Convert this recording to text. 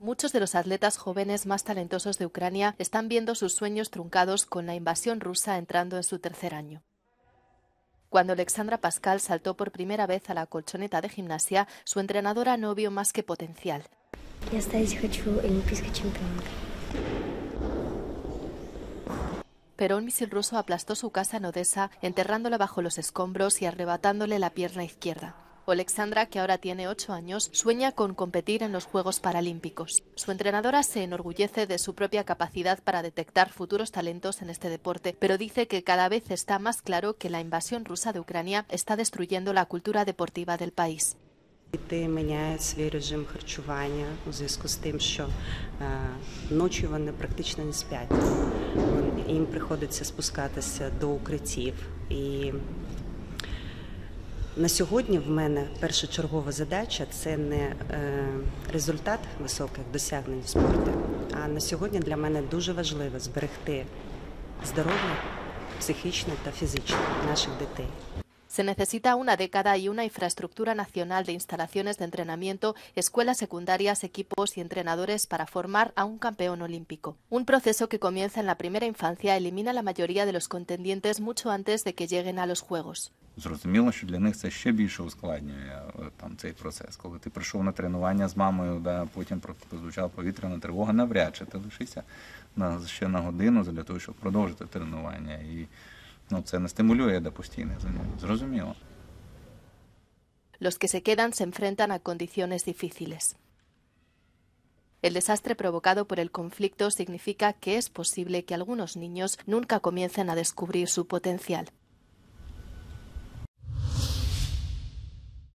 Muchos de los atletas jóvenes más talentosos de Ucrania están viendo sus sueños truncados con la invasión rusa entrando en su tercer año. Cuando Alexandra Pascal saltó por primera vez a la colchoneta de gimnasia, su entrenadora no vio más que potencial. Pero un misil ruso aplastó su casa en Odessa, enterrándola bajo los escombros y arrebatándole la pierna izquierda. Alexandra, que ahora tiene 8 años, sueña con competir en los Juegos Paralímpicos. Su entrenadora se enorgullece de su propia capacidad para detectar futuros talentos en este deporte, pero dice que cada vez está más claro que la invasión rusa de Ucrania está destruyendo la cultura deportiva del país. Діти міняють свій режим харчування у зв'язку з тим, що ночі вони практично не сплять. Їм приходиться спускатися до укриттів. І на сьогодні в мене першочергова задача – це не результат високих досягнень в спорті, а на сьогодні для мене дуже важливо зберегти здоров'я психічне та фізичне наших дітей. Se necesita una década y una infraestructura nacional de instalaciones de entrenamiento, escuelas secundarias, equipos y entrenadores para formar a un campeón olímpico. Un proceso que comienza en la primera infancia elimina la mayoría de los contendientes mucho antes de que lleguen a los Juegos. Зрозуміло, що для них це ще більше ускладнює цей процес. Коли ти прийшов на тренування з мамою, потім прозвучала повітряна тривога, навряд чи ти лишишся ще на годину для того, щоб продовжити тренування. І це не стимулює до постійних занять. Зрозуміло. Los que se quedan se enfrentan a condiciones difíciles. El desastre provocado por el conflicto significa que es posible que algunos niños nunca comiencen a descubrir su potencial.